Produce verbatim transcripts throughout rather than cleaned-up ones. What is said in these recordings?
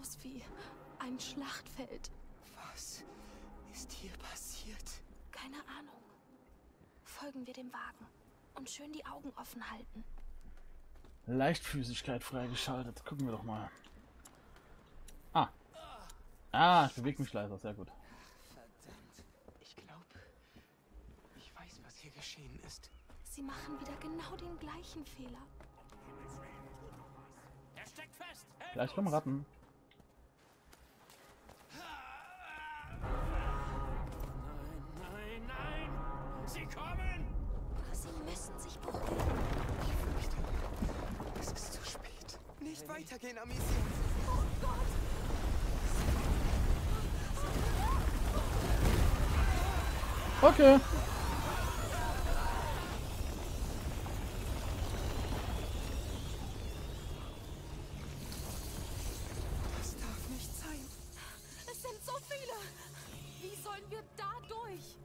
aus wie ein Schlachtfeld. Was ist hier passiert? Keine Ahnung. Folgen wir dem Wagen und schön die Augen offen halten. Leichtfüßigkeit freigeschaltet. Gucken wir doch mal. Ah. Ah, ich bewege mich leiser. Sehr gut. Verdammt. Ich glaube, ich weiß, was hier geschehen ist. Sie machen wieder genau den gleichen Fehler. Er steckt fest. Gleich kommen Ratten. Nein, nein, nein. Sie kommen. Sie müssen sich beruhigen. Ich fürchte, es ist zu spät. Nicht weitergehen, Amicia. Oh Gott! Okay. Das darf nicht sein. Es sind so viele! Wie sollen wir da durch?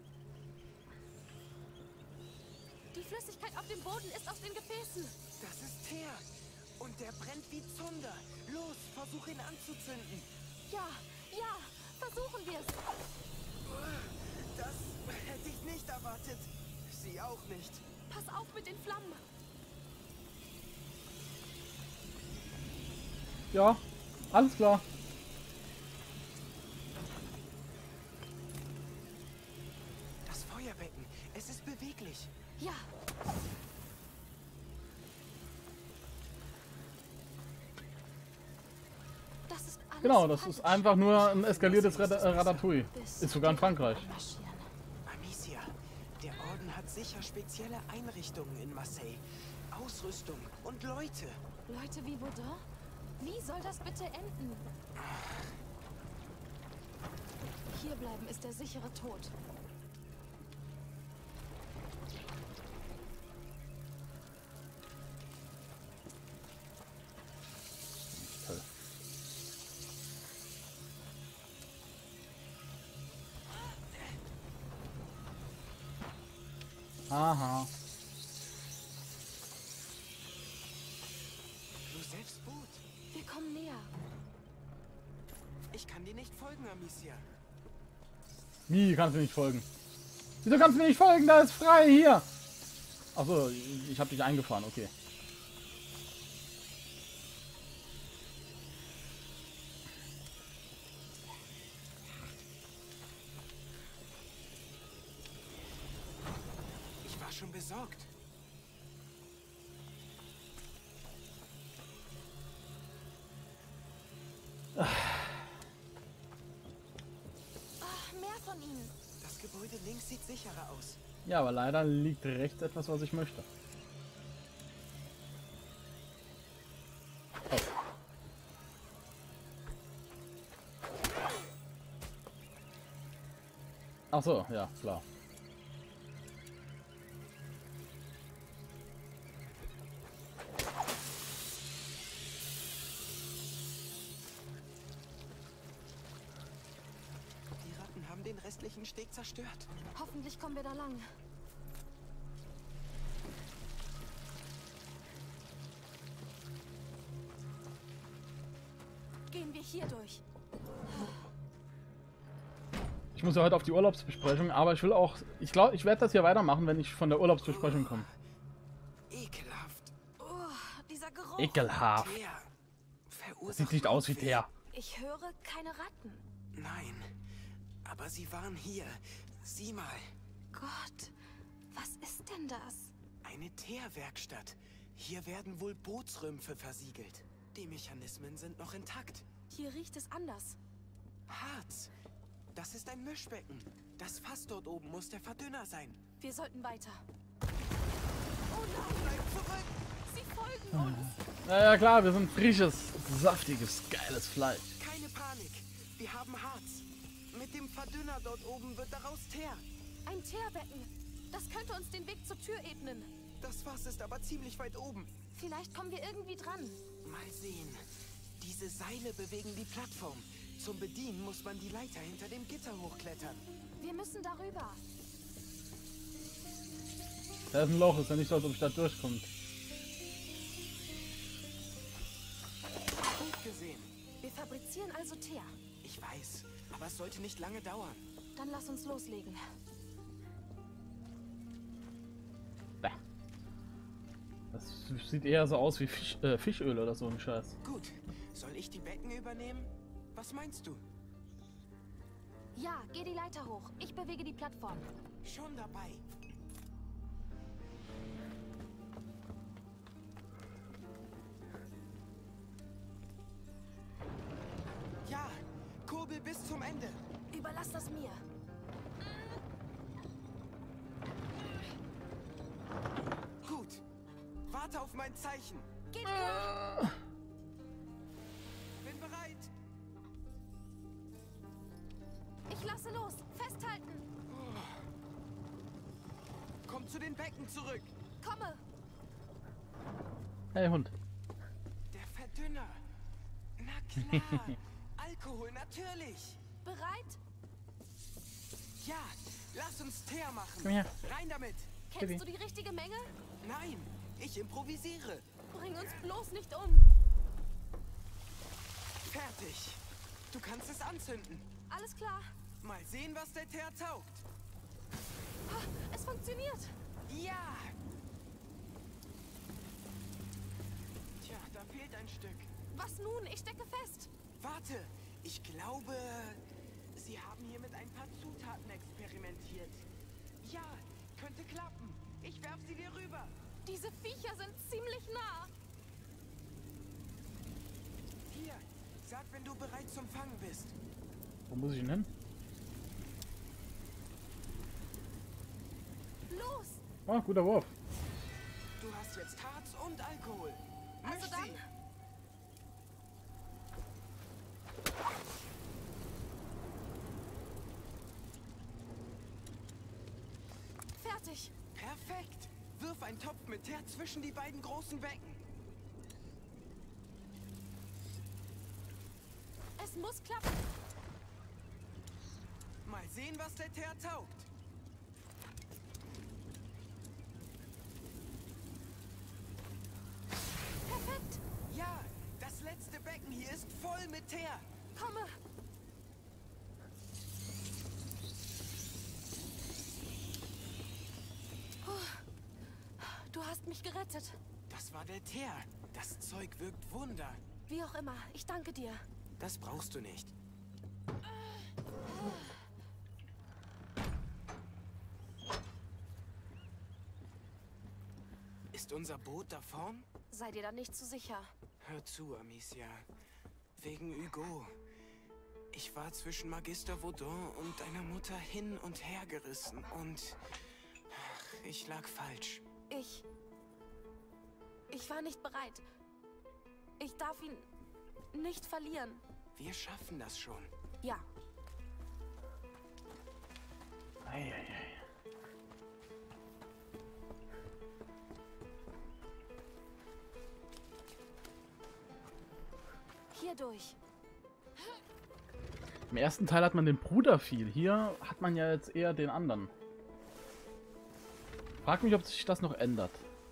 Die Flüssigkeit auf dem Boden ist aus den Gefäßen. Das ist Teer. Und der brennt wie Zunder. Los, versuch ihn anzuzünden. Ja, ja, versuchen wir es. Das hätte ich nicht erwartet. Sie auch nicht. Pass auf mit den Flammen. Ja, alles klar. Das Feuerbecken, es ist beweglich. Ja. Das ist alles Genau, das falsch. ist einfach nur ein eskaliertes Rat- äh, Ratatouille. Ist sogar in Frankreich. Amicia, der Orden hat sicher spezielle Einrichtungen in Marseille. Ausrüstung und Leute. Leute wie Baudin? Wie soll das bitte enden? Hierbleiben ist der sichere Tod. Toll. Aha. Du selbst Boot. Wir kommen näher. Ich kann dir nicht folgen, Amicia. Wie kannst du nicht folgen? Wieso kannst du mir nicht folgen? Da ist frei hier. Achso, ich habe dich eingefahren, okay. Ich war schon besorgt. Ach, mehr von ihnen. Das Gebäude links sieht sicherer aus. Ja, aber leider liegt rechts etwas, was ich möchte. Oh. Ach so, ja, klar. Die Ratten haben den restlichen Steg zerstört. Hoffentlich kommen wir da lang. Gehen wir hier durch. Ich muss ja heute auf die Urlaubsbesprechung, aber ich will auch... Ich glaube, ich werde das hier weitermachen, wenn ich von der Urlaubsbesprechung komme. Ekelhaft. Oh, dieser Geruch. Ekelhaft. Teer. Das Verursacht sieht nicht aus wie Blutweh. der. Ich höre keine Ratten. Nein, aber sie waren hier. Sieh mal, Gott, was ist denn das? eine Teerwerkstatt. Hier werden wohl Bootsrümpfe versiegelt. Die Mechanismen sind noch intakt. Hier riecht es anders. Harz. Das ist ein Mischbecken. Das Fass dort oben muss der Verdünner sein. Wir sollten weiter. Oh nein, bleib zurück! Sie folgen uns. Ja, ja klar, wir sind frisches, saftiges, geiles Fleisch. Keine Panik. Wir haben Harz. Mit dem Verdünner dort oben wird daraus Teer. Ein Teerbecken. Das könnte uns den Weg zur Tür ebnen. Das Fass ist aber ziemlich weit oben. Vielleicht kommen wir irgendwie dran. Mal sehen. Diese Seile bewegen die Plattform. Zum Bedienen muss man die Leiter hinter dem Gitter hochklettern. Wir müssen darüber. Da ist ein Loch, ist ja nicht so, als ob ich da durchkomme. Gut gesehen. Wir fabrizieren also Teer. Ich weiß, aber es sollte nicht lange dauern. Dann lass uns loslegen. Das sieht eher so aus wie Fisch, äh, Fischöl oder so ein Scheiß. Gut, soll ich die Becken übernehmen? Was meinst du? Ja, geh die Leiter hoch. Ich bewege die Plattform. Schon dabei. Ja, kurbel bis zum Ende. Überlass das mir. Gut. Warte auf mein Zeichen. Geht klar. Bin bereit. Ich lasse los. Festhalten. Komm zu den Becken zurück. Komme. Hey Hund. Der Verdünner. Na klar. Alkohol, natürlich. Bereit? Ja, lass uns Teer machen. Komm her. Rein damit. Kennst Bibi. du die richtige Menge? Nein, ich improvisiere. Bring uns bloß nicht um. Fertig. Du kannst es anzünden. Alles klar. Mal sehen, was der Teer taugt. Ha, es funktioniert. Ja. Tja, da fehlt ein Stück. Was nun? Ich stecke fest. Warte, ich glaube, Sie haben hier mit ein paar Zutaten experimentiert. Ja, könnte klappen. Ich werf sie dir rüber. Diese Viecher sind ziemlich nah. Hier, sag, wenn du bereit zum Fangen bist. Wo muss ich denn hin? Los. Oh, guter Wurf. Du hast jetzt Harz und Alkohol. Also Misch dann. sie. Fertig. Perfekt. Wirf einen Topf mit Teer zwischen die beiden großen Becken. Es muss klappen. Mal sehen, was der Teer taugt. Perfekt. Ja, das letzte Becken hier ist voll mit Teer. Komme. Du hast mich gerettet. Das war der Teer. Das Zeug wirkt Wunder. Wie auch immer, ich danke dir. Das brauchst du nicht. Ist unser Boot da vorn? Sei dir da nicht zu sicher. Hör zu, Amicia. Wegen Hugo. Ich war zwischen Magister Vaudin und deiner Mutter hin und her gerissen und ach, ich lag falsch. Ich... Ich war nicht bereit. Ich darf ihn nicht verlieren. Wir schaffen das schon. Ja. Eieiei. Hier durch. Im ersten Teil hat man den Bruder viel. Hier hat man ja jetzt eher den anderen. Frag mich, ob sich das noch ändert.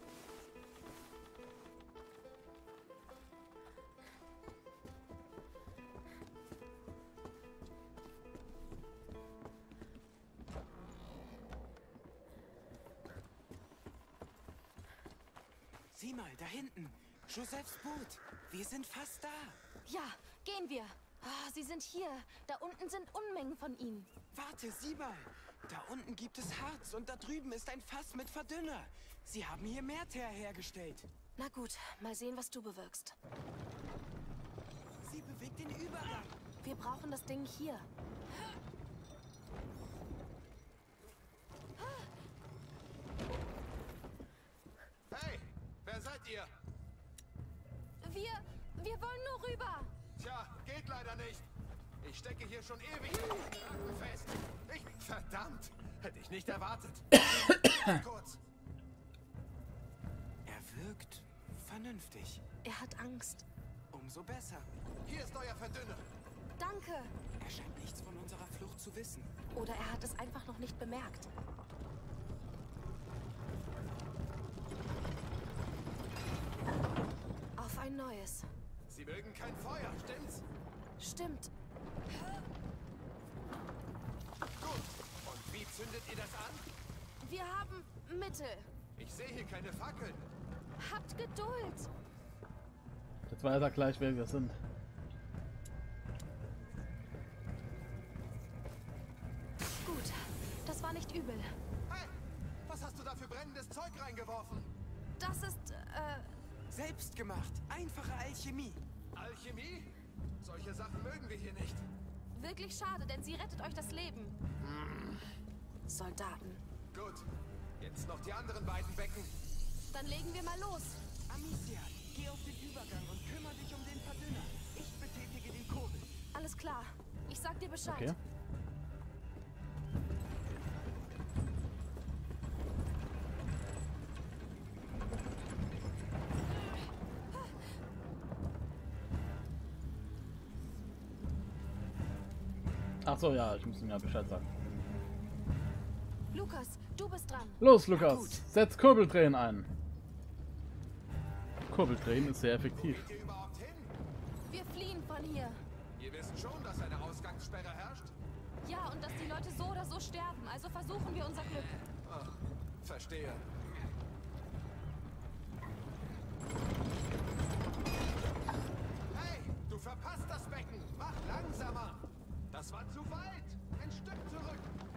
Sieh mal, da hinten. Josephs Boot. Wir sind fast da. Ja, gehen wir. Ah, sie sind hier. Da unten sind Unmengen von ihnen. Warte, sieh mal. Da unten gibt es Harz und da drüben ist ein Fass mit Verdünner. Sie haben hier mehr Teer hergestellt. Na gut, mal sehen, was du bewirkst. Sie bewegt den Übergang. Wir brauchen das Ding hier. Hey, wer seid ihr? Wir... wir wollen nur rüber. Tja, geht leider nicht. Ich stecke hier schon ewig in diesen Racken fest. Ich... Verdammt! Hätte ich nicht erwartet. Kurz. Er wirkt vernünftig. Er hat Angst. Umso besser. Hier ist euer Verdünner. Danke. Er scheint nichts von unserer Flucht zu wissen. Oder er hat es einfach noch nicht bemerkt. Auf ein neues. Sie mögen kein Feuer, stimmt's? Stimmt. Gut. Und wie zündet ihr das an? Wir haben Mittel. Ich sehe hier keine Fackeln. Habt Geduld. Jetzt weiß er gleich, wer wir sind. Gut, das war nicht übel. Hey, was hast du da für brennendes Zeug reingeworfen? Das ist, äh, Selbst gemacht. Einfache Alchemie. Alchemie? Solche Sachen mögen wir hier nicht. wirklich schade, denn sie rettet euch das Leben. Soldaten. Gut. Jetzt noch die anderen beiden Becken. Dann legen wir mal los. Amicia, geh auf den Übergang und kümmere dich um den Verdünner. Ich betätige den Kurbel. Alles klar. Ich sag dir Bescheid. Okay. Ach so, ja, ich muss ihm ja Bescheid sagen. Lukas, du bist dran. Los, Lukas, setz Kurbeldrehen ein. Kurbeldrehen ist sehr effektiv. Geht ihr überhaupt hin? Wir fliehen von hier. Ihr wisst schon, dass eine Ausgangssperre herrscht? Ja, und dass die Leute so oder so sterben. Also versuchen wir unser Glück. Ach, verstehe. Hey, du verpasst das Becken. Mach langsamer. Das war zu weit. Ein Stück zurück.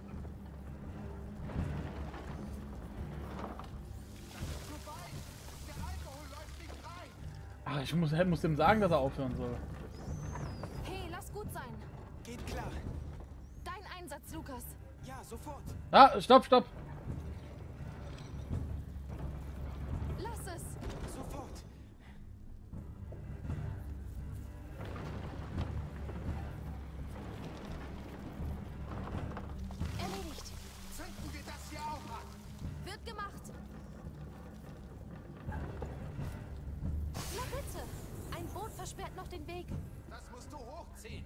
Das ist zu weit. Der Alkohol läuft nicht rein. Ach, ich muss, muss dem sagen, dass er aufhören soll. Hey, lass gut sein. Geht klar. Dein Einsatz, Lukas. Ja, sofort. Ah, stopp, stopp. Lass es. Sofort. Erledigt. Zünden wir das hier auch an. Wird gemacht. Na bitte. Ein Boot versperrt noch den Weg. Das musst du hochziehen.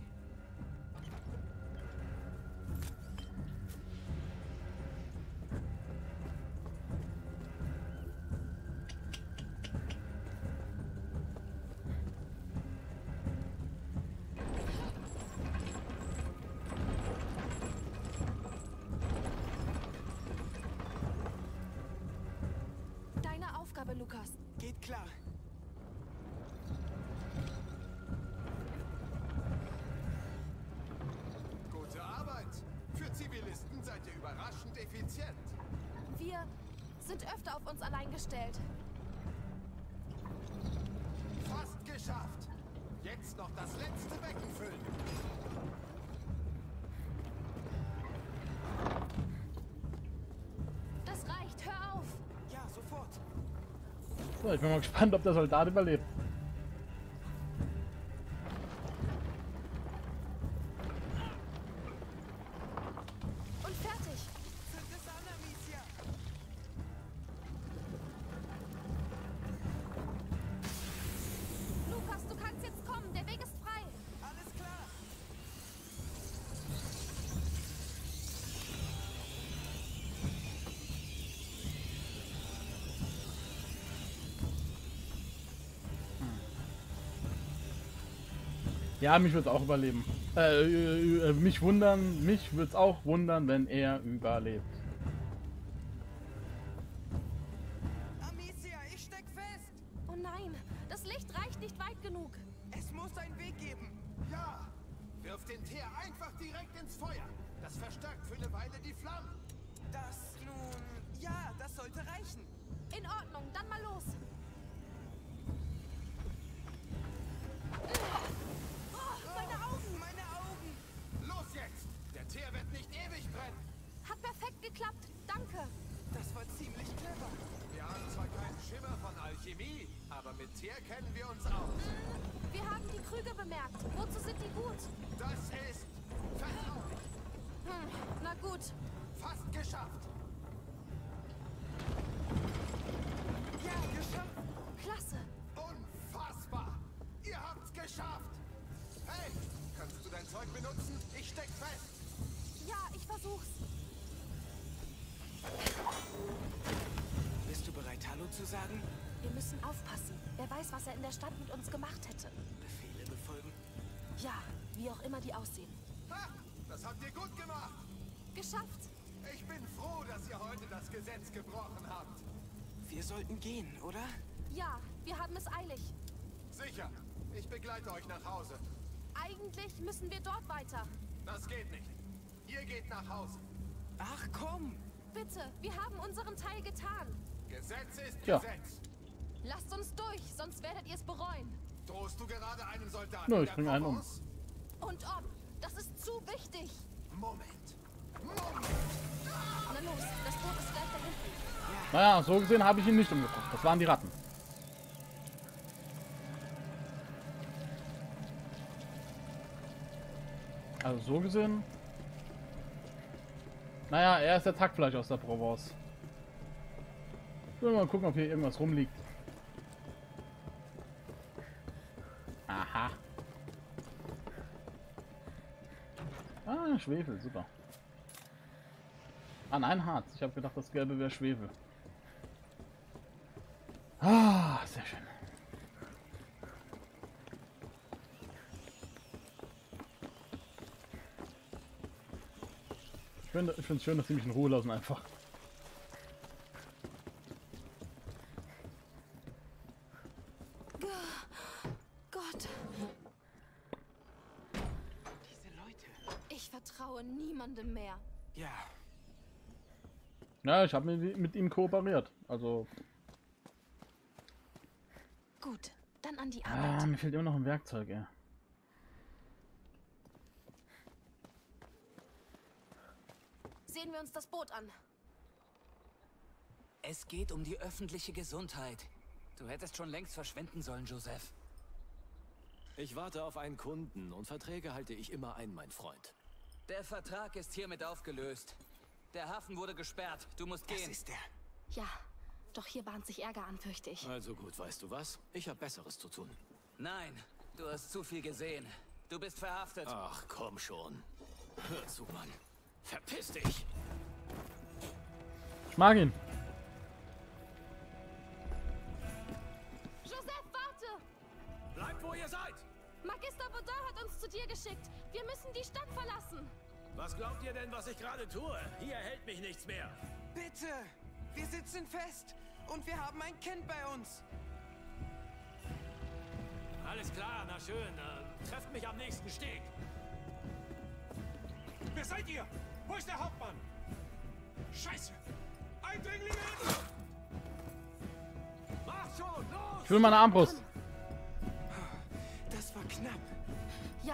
Deine Aufgabe, Lukas. Geht klar. Gute Arbeit. Für Zivilisten seid ihr überraschend effizient. Wir sind öfter auf uns allein gestellt. Fast geschafft. Jetzt noch das letzte Becken füllen. Das reicht. Hör auf. Ja, sofort. So, ich bin mal gespannt, ob der Soldat überlebt. Und fertig. Zünd es an, Amicia. Lukas, du kannst jetzt kommen. Der Weg ist frei. Alles klar. Ja, mich würde es auch überleben. Äh, äh, äh, mich wundern, mich würde es auch wundern, wenn er überlebt. Amicia, ich steck fest. Oh nein, das Licht reicht nicht weit genug. Es muss einen Weg geben. Ja. Wirf den Teer einfach direkt ins Feuer. Das verstärkt für eine Weile die Flammen. Das nun... Ja, das sollte reichen. In Ordnung, dann mal los. Oh, meine Augen. Meine Augen. Los jetzt. Der Teer wird nicht ewig brennen. Hat perfekt geklappt. Danke. Das war ziemlich clever. Wir haben zwar keinen Schimmer von Alchemie, aber mit Teer kennen wir uns aus. Wir haben die Krüge bemerkt. Wozu sind die gut? Das ist vertraulich. Hm, na gut. Fast geschafft. Ja, geschafft. Klasse. Unfassbar. Ihr habt's geschafft. Hey, kannst du dein Zeug benutzen? Ich steck fest. Ja, ich versuch's. Bist du bereit, Hallo zu sagen? Wir müssen aufpassen. Wer weiß, was er in der Stadt mit uns gemacht hätte. Befehle befolgen? Ja, Wie auch immer die aussehen. Ha! Das habt ihr gut gemacht. Geschafft! Ich bin froh, dass ihr heute das Gesetz gebrochen habt. Wir sollten gehen, oder? Ja, wir haben es eilig. Sicher. Ich begleite euch nach Hause. Eigentlich müssen wir dort weiter. Das geht nicht. Ihr geht nach Hause. Ach komm! Bitte, wir haben unseren Teil getan. Gesetz ist Ja. Gesetz. Lasst uns durch, sonst werdet ihr es bereuen. Drohst du gerade einen Soldaten? Nö, ich der bring einen um. Provence? Und ob, das ist zu wichtig. Moment. Moment. Na los, das Boot ist gleich da hinten. Naja, so gesehen habe ich ihn nicht umgebracht. Das waren die Ratten. Also so gesehen. Naja, er ist der Tackfleisch aus der Provence. Ich will mal gucken, ob hier irgendwas rumliegt. Aha. Ah, Schwefel, super. Ah, nein, Harz. Ich habe gedacht, das Gelbe wäre Schwefel. Ah, sehr schön. Ich finde ich es schön, dass sie mich in Ruhe lassen einfach. Gott, Diese Leute. ich vertraue niemandem mehr. Ja, Ja, ich habe mit, mit ihm kooperiert. Also, Gut, dann an die ah, Arbeit. mir fehlt immer noch ein Werkzeug, ey. Sehen wir uns das Boot an. Es geht um die öffentliche Gesundheit. Du hättest schon längst verschwinden sollen, Joseph. Ich warte auf einen Kunden und Verträge halte ich immer ein, mein Freund. Der Vertrag ist hiermit aufgelöst. Der Hafen wurde gesperrt. Du musst das gehen. ist der. Ja, doch hier bahnt sich Ärger an, fürchte ich. Also gut, weißt du was? Ich habe Besseres zu tun. Nein, du hast zu viel gesehen. Du bist verhaftet. Ach, komm schon. Hör zu, Mann. Verpiss dich! Ich mag ihn. Joseph, warte! Bleibt, wo ihr seid! Magister Baudin hat uns zu dir geschickt. Wir müssen die Stadt verlassen. Was glaubt ihr denn, was ich gerade tue? Hier hält mich nichts mehr. Bitte! Wir sitzen fest und wir haben ein Kind bei uns. Alles klar, na schön. Äh, trefft mich am nächsten Steg. Wer seid ihr? Wo ist der Hauptmann? Scheiße! Eindringlinge! Macht schon, los! Ich will meine Armbrust. Das war knapp. Ja,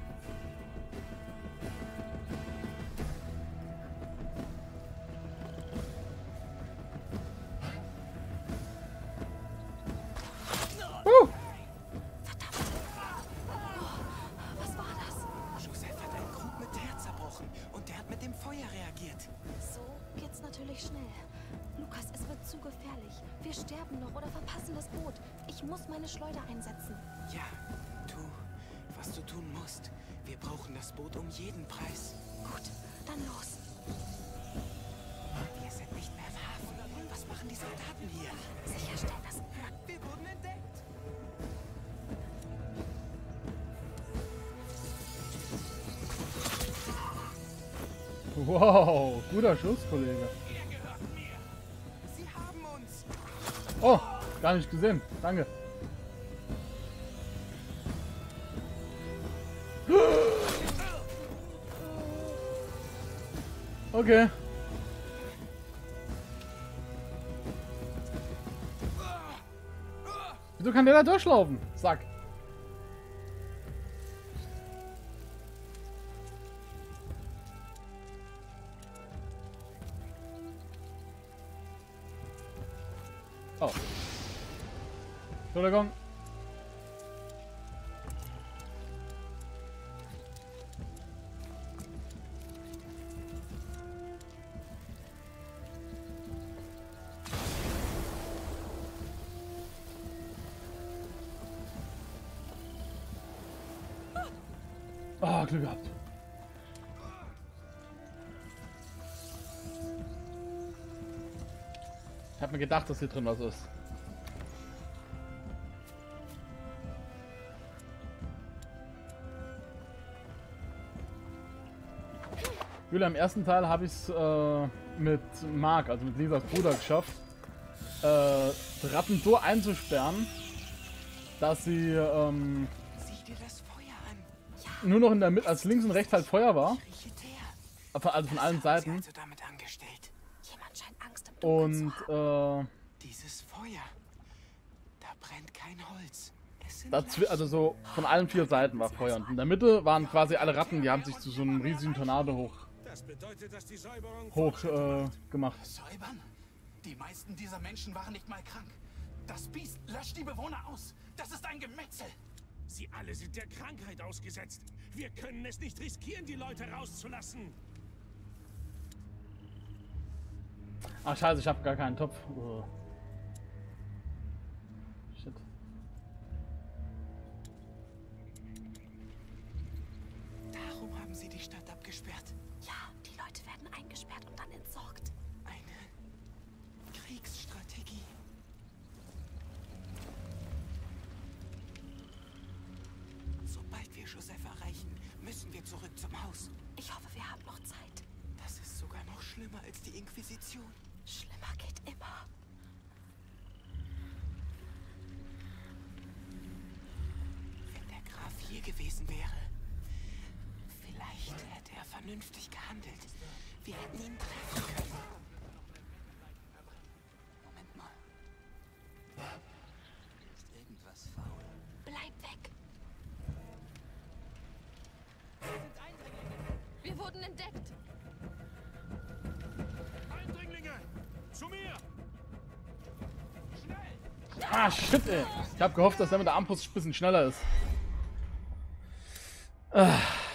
Uh, was war das? Joseph hat einen Krug mit Teer zerbrochen und der hat mit dem Feuer reagiert. So geht's natürlich schnell. Lukas, es wird zu gefährlich. Wir sterben noch oder verpassen das Boot. Ich muss meine Schleuder einsetzen. Ja, tu, was du tun musst. Wir brauchen das Boot um jeden Preis. Gut, dann los. Wir sind nicht mehr im Hafen. Was machen die Soldaten hier? Sicherstellen, dass... Wir wurden entdeckt. wow, guter Schuss, Kollege. Sie haben uns. Oh, gar nicht gesehen. Danke. Okay. Wieso kann der da durchlaufen? Sack. Oh. Entschuldigung. Ah, Glück gehabt. Ich hab mir gedacht, dass hier drin was ist. Julia, im ersten Teil habe ich es äh, mit Mark, also mit Lisas Bruder, geschafft, äh, Ratten so einzusperren, dass sie ähm, Sieh dir das Feuer an. nur noch in der Mitte, als links und rechts halt Feuer war, Ich rieche Teer. also von allen Was haben Sie Seiten. also damit angestellt? Jemand scheint Angst im Dunkeln Und zu haben. äh, Dieses Feuer. Da brennt kein Holz. Es sind dazwi also so von allen vier Seiten war Feuer. Und in der Mitte waren quasi alle Ratten, die haben sich zu so einem riesigen Tornado hoch, Das bedeutet, dass die Säuberung hoch äh, gemacht. Säubern? Die meisten dieser Menschen waren nicht mal krank. Das Biest löscht die Bewohner aus. Das ist ein Gemetzel. Sie alle sind der Krankheit ausgesetzt. Wir können es nicht riskieren, die Leute rauszulassen. Ach scheiße, ich habe gar keinen Topf. Oh. Shit. Darum haben sie die Stadt abgesperrt. Ja, die Leute werden eingesperrt und dann entsorgt. Eine Kriegsstrategie. Sobald wir Joseph erreichen, müssen wir zurück zum Haus. Ich hoffe, wir haben noch Zeit. Das ist sogar noch schlimmer als die Inquisition. Schlimmer geht immer. Wenn der Graf hier gewesen wäre, vielleicht hätte er vernünftig gehandelt. Wir hätten ihn treffen können. Moment mal. Ist irgendwas faul? Bleib weg. Wir wurden entdeckt. Eindringlinge! Zu mir! Ah, shit, ey. Ich habe gehofft, dass der mit der Armbrust ein bisschen schneller ist. Ah.